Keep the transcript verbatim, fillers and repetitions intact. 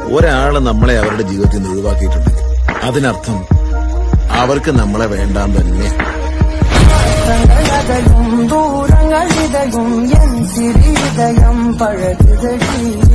ഒരാള് നമ്മളെ അവരുടെ ജീവിതത്തിൽ നിന്ന് ഒഴിവാക്കിയിട്ടുണ്ടെങ്കിൽ അതിനർത്ഥം അവർക്ക് നമ്മളെ വേണ്ടാൻ തന്നെ. ദൂരങ്ങളിതയും എൻ സിരിതയം പഴകുതടി.